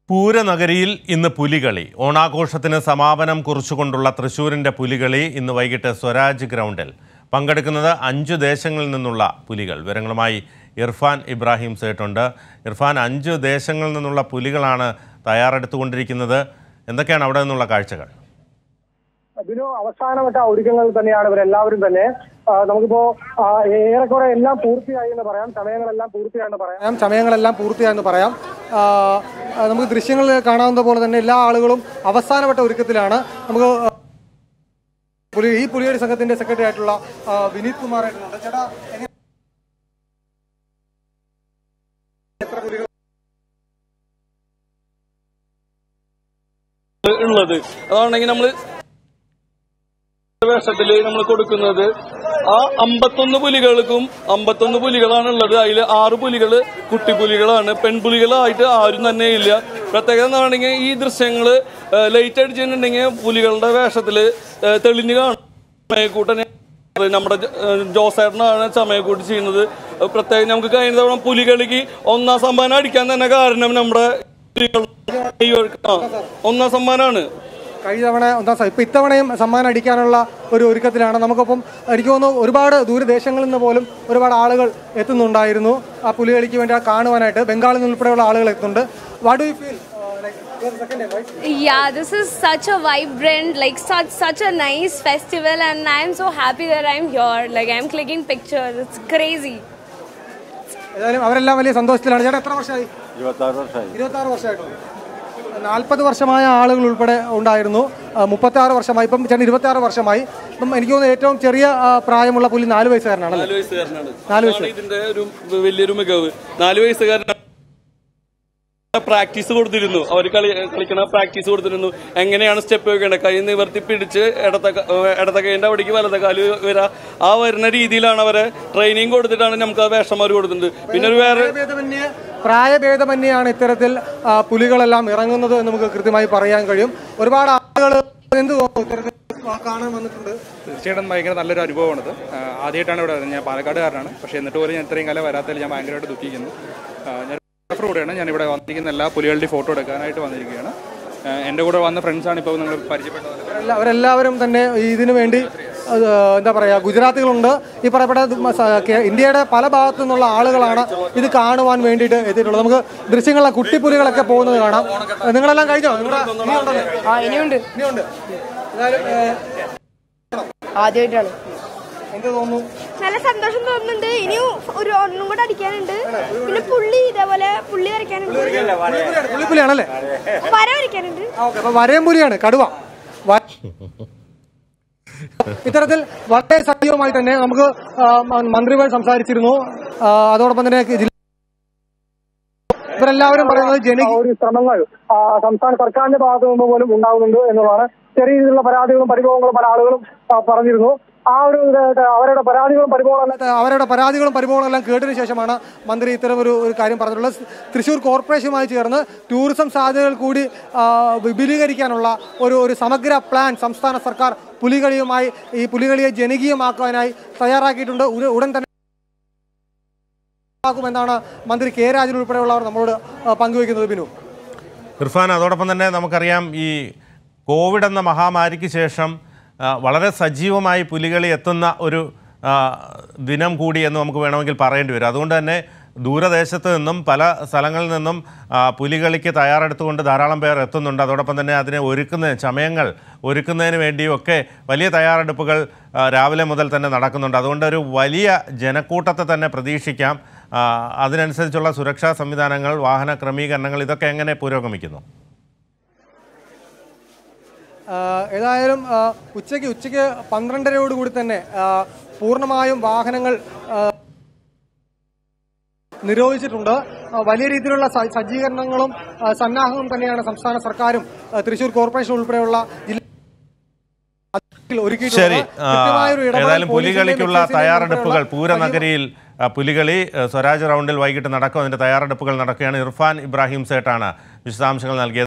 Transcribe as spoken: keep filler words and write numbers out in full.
പൂരനഗരിയിൽ ഇന്ന് പുലികളി. ഓണാഘോഷത്തിന് സമാപനം കുറിച്ചുകൊണ്ടുള്ള തൃശ്ശൂരിൻ്റെ പുലികളി ഇന്ന് വൈകിട്ട് സ്വരാജ് ഗ്രൗണ്ടിൽ. പങ്കെടുക്കുന്നത് അഞ്ചു ദേശങ്ങളിൽ നിന്നുള്ള പുലികൾ. വിവരങ്ങളുമായി ഇർഫാൻ ഇബ്രാഹിം സേട്ടുണ്ട്. ഇർഫാൻ, അഞ്ചു ദേശങ്ങളിൽ നിന്നുള്ള പുലികളാണ് തയ്യാറെടുത്തുകൊണ്ടിരിക്കുന്നത്. എന്തൊക്കെയാണ് അവിടെ നിന്നുള്ള കാഴ്ചകൾ? ഇതിന് അവസാനവട്ട ഒരുക്കങ്ങൾ തന്നെയാണ് ഇവരെല്ലാവരും തന്നെ. നമുക്കിപ്പോ ഏറെക്കുറെ എല്ലാം പൂർത്തിയായി എന്ന് പറയാം. സമയങ്ങളെല്ലാം പൂർത്തിയായെന്ന് പറയാം സമയങ്ങളെല്ലാം പൂർത്തിയായെന്ന് പറയാം നമുക്ക് ദൃശ്യങ്ങൾ കാണാവുന്ന പോലെ തന്നെ എല്ലാ ആളുകളും അവസാനവട്ട ഒരുക്കത്തിലാണ്. നമുക്ക് പുലി ഈ പുലിയുടെ സംഘത്തിന്റെ സെക്രട്ടറി ആയിട്ടുള്ള വിനീത് കുമാർ ആയിട്ടുണ്ട്. ചേട്ടാ, എത്ര പുലികൾ ഉള്ളത്? അതാണെങ്കിൽ നമ്മള് വേഷത്തില് നമ്മൾ കൊടുക്കുന്നത് ആ അമ്പത്തൊന്ന് പുലികൾക്കും അമ്പത്തൊന്ന് പുലികളാണ് ഉള്ളത്. അതിൽ ആറ് പുലികള് കുട്ടിപ്പുലികളാണ്. പെൺപുലികളായിട്ട് ആരും തന്നെ ഇല്ല. പ്രത്യേകത എന്താണെങ്കിൽ ഈ ദൃശ്യങ്ങള് ലൈറ്റ് അടിച്ചിട്ടുണ്ടെങ്കിൽ പുലികളുടെ വേഷത്തില് തെളിഞ്ഞു കാണും. ചമയക്കൂട്ടനെ നമ്മുടെ ജോസേട്ടനാണ് ചമയക്കൂട്ട് ചെയ്യുന്നത്. പ്രത്യേകം നമുക്ക് കഴിഞ്ഞ തവണ പുലികളിക്ക് ഒന്നാം സമ്മാനം അടിക്കാൻ തന്നെ കാരണം നമ്മുടെ ഒന്നാം സമ്മാനമാണ്. കഴിഞ്ഞ തവണ ഒന്നാം ഇപ്പൊ ഇത്തവണയും സമ്മാനം അടിക്കാനുള്ള ഒരു ഒരുക്കത്തിലാണ്. നമുക്കൊപ്പം എനിക്ക് തോന്നുന്നു ഒരുപാട് ദൂരദേശങ്ങളിൽ നിന്ന് പോലും ഒരുപാട് ആളുകൾ എത്തുന്നുണ്ടായിരുന്നു ആ പുലികളിക്ക് വേണ്ടി കാണുവാനായിട്ട്. ബംഗാളിൽ നിന്ന് ഉൾപ്പെടെയുള്ള ആളുകൾ എത്തുന്നുണ്ട്. What do you feel? Yeah, this is such a vibrant, like such such a nice festival, and I am so happy that I am here. Like I am clicking pictures. It's crazy. ഏതായാലും അവരെല്ലാം വലിയ സന്തോഷത്തിലാണ്. ചേട്ടാ, എത്ര വർഷമായി? ഇരുപത്താറ് വർഷമായി ഇരുപത്താറ് വർഷമായിട്ടുണ്ട്. നാൽപ്പത് വർഷമായ ആളുകൾ ഉൾപ്പെടെ ഉണ്ടായിരുന്നു. മുപ്പത്തി ആറ് വർഷമായി. ഇപ്പം ചേട്ടൻ ഇരുപത്തി ആറ് വർഷമായി. ഇപ്പം എനിക്ക് തോന്നുന്നു ഏറ്റവും ചെറിയ പ്രായമുള്ള പുലി നാല് വയസ്സുകാരനാണ്. നാല് വയസ്സുകാരനാണ് നാല് വയസ്സ് ഇതിന്റെ ഒരു വലിയൊരു മികവ്. നാല് വയസ്സുകാരനാണ്. പ്രാക്ടീസ് കൊടുത്തിരുന്നു. അവർ കളി കളിക്കണ പ്രാക്ടീസ് കൊടുത്തിരുന്നു. എങ്ങനെയാണ് സ്റ്റെപ്പ് വെക്കേണ്ടത്, കൈ നിവർത്തി പിടിച്ച് ഇടത്ത ഇടത്ത കൈന്റെ അവിടേക്ക് വലത്തെ കാല് വരാ ആ വരുന്ന രീതിയിലാണ് അവരെ ട്രെയിനിങ് കൊടുത്തിട്ടാണ് നമുക്ക് ആ വേഷന്മാർ കൊടുത്തിട്ടുണ്ട്. പിന്നെ ഒരു വേറെ പ്രായഭേദമന്യാണ് ഇത്തരത്തിൽ പുലികളെല്ലാം ഇറങ്ങുന്നത് എന്ന് നമുക്ക് കൃത്യമായി പറയാൻ കഴിയും. ഒരുപാട് ആളുകൾ എന്ത് ഇത്തരത്തിൽ കാണാൻ വന്നിട്ടുണ്ട്. തീർച്ചയായിട്ടും ഭയങ്കര നല്ലൊരു അനുഭവമാണിത്. ആദ്യമായിട്ടാണ് ഇവിടെ വരുന്നത്. ഞാൻ പാലക്കാടുകാരനാണ്. പക്ഷേ എന്നിട്ട് പോലും ഞാൻ ഇത്രയും കാലം വരാത്തതിൽ ഞാൻ ഭയങ്കരമായിട്ട് ദുഃഖിക്കുന്നു. ഞാൻ കൂടെയാണ് ഞാനിവിടെ വന്നിരിക്കുന്ന എല്ലാ പുലികളുടെയും ഫോട്ടോ എടുക്കാനായിട്ട് വന്നിരിക്കുകയാണ്. എൻ്റെ കൂടെ വന്ന ഫ്രണ്ട്സാണ് ഇപ്പോൾ നിങ്ങൾ പരിചയപ്പെട്ടത്. അവരെല്ലാവരും തന്നെ ഇതിനു വേണ്ടി എന്താ പറയുക, ഗുജറാത്തികളുണ്ട്. ഈ പറയപ്പെട്ട ഇന്ത്യയുടെ പല ഭാഗത്തു നിന്നുള്ള ആളുകളാണ് ഇത് കാണുവാൻ വേണ്ടിയിട്ട് എത്തിയിട്ടുള്ളത്. നമുക്ക് ദൃശ്യങ്ങളിലെ കുട്ടിപ്പുലികളൊക്കെ പോകുന്നത് കാണാം. നിങ്ങളെല്ലാം കഴിഞ്ഞോ? ഇനിയുണ്ട് ഇനിയുണ്ട് ആദ്യമായിട്ടാണ്. എന്ത് തോന്നുന്നു? നല്ല സന്തോഷം തോന്നുന്നുണ്ട്. ഇനിയും ഒരു ഒന്നും കൂടെ അടിക്കാനുണ്ട്. പിന്നെ പുള്ളി ഇതേപോലെ പുള്ളി വരയ്ക്കാനുണ്ട്. പുള്ളിപ്പുലിയാണല്ലേ? വര വരയ്ക്കാനുണ്ട്. അപ്പൊ വരയും പുലിയാണ് കടുവ. ഇത്തരത്തിൽ വളരെ സജീവമായി തന്നെ നമുക്ക് മന്ത്രിമാർ സംസാരിച്ചിരുന്നു. അതോടൊപ്പം തന്നെ ഇവരെല്ലാവരും പറയുന്നത് ജനകീയ ഒരു ശ്രമങ്ങൾ സംസ്ഥാന സർക്കാരിന്റെ ഭാഗത്തു നിന്ന് പോലും ഉണ്ടാകുന്നുണ്ട് എന്നുള്ളതാണ്. ചെറിയ രീതിയിലുള്ള പരാതികളും പരിഭവങ്ങളും പല ആളുകളും പറഞ്ഞിരുന്നു. ആ ഒരു അവരുടെ പരാതികളും പരിഭവങ്ങളും അവരുടെ പരാതികളും പരിഭവങ്ങളും എല്ലാം കേട്ടതിനു ശേഷമാണ് മന്ത്രി ഇത്തരം ഒരു കാര്യം പറഞ്ഞിട്ടുള്ളത്. തൃശ്ശൂർ കോർപ്പറേഷനുമായി ചേർന്ന് ടൂറിസം സാധ്യതകൾ കൂടി വിപുലീകരിക്കാനുള്ള ഒരു ഒരു സമഗ്ര പ്ലാൻ സംസ്ഥാന സർക്കാർ പുലികളിയുമായി ഈ പുലികളിയെ ജനകീയമാക്കാനായി തയ്യാറാക്കിയിട്ടുണ്ട്. ഉടൻ തന്നെ ാക്കുമെന്നാണ് മന്ത്രി കെ രാജൻ ഉൾപ്പെടെയുള്ളവർ നമ്മളോട് പങ്കുവയ്ക്കുന്നത്. ബിനു, ഇർഫാൻ, അതോടൊപ്പം തന്നെ നമുക്കറിയാം ഈ കോവിഡ് എന്ന മഹാമാരിക്ക് ശേഷം വളരെ സജീവമായി പുലികളി എത്തുന്ന ഒരു ദിനം കൂടി എന്ന് നമുക്ക് വേണമെങ്കിൽ പറയേണ്ടി വരും. അതുകൊണ്ട് തന്നെ ദൂരദേശത്ത് നിന്നും പല സ്ഥലങ്ങളിൽ നിന്നും പുലികളിക്ക് തയ്യാറെടുത്തുകൊണ്ട് ധാരാളം പേർ എത്തുന്നുണ്ട്. അതോടൊപ്പം തന്നെ അതിനെ ഒരുക്കുന്ന ചമയങ്ങൾ ഒരുക്കുന്നതിന് വേണ്ടിയൊക്കെ വലിയ തയ്യാറെടുപ്പുകൾ രാവിലെ മുതൽ തന്നെ നടക്കുന്നുണ്ട്. അതുകൊണ്ട് ഒരു വലിയ ജനക്കൂട്ടത്തെ തന്നെ പ്രതീക്ഷിക്കാം. അതിനനുസരിച്ചുള്ള സുരക്ഷാ സംവിധാനങ്ങൾ, വാഹന ക്രമീകരണങ്ങൾ, ഇതൊക്കെ എങ്ങനെ പുരോഗമിക്കുന്നു? ഏതായാലും ഉച്ചയ്ക്ക് ഉച്ചയ്ക്ക് പന്ത്രണ്ടരയോടുകൂടി തന്നെ പൂർണ്ണമായും വാഹനങ്ങൾ നിരോധിച്ചിട്ടുണ്ട്. വലിയ രീതിയിലുള്ള സജ്ജീകരണങ്ങളും സന്നാഹവും തന്നെയാണ് സംസ്ഥാന സർക്കാരും തൃശ്ശൂർ കോർപ്പറേഷൻ ഉൾപ്പെടെയുള്ള ജില്ല ശരി. ഏതായാലും പുലികളിക്കുള്ള തയ്യാറെടുപ്പുകൾ പൂരനഗരിയിൽ പുലികളി സ്വരാജ് റൗണ്ടിൽ വൈകിട്ട് നടക്കും. അതിന്റെ തയ്യാറെടുപ്പുകൾ നടക്കുകയാണ്. ഇർഫാൻ ഇബ്രാഹിം സേട്ടാണ് വിശദാംശങ്ങൾ നൽകിയത്.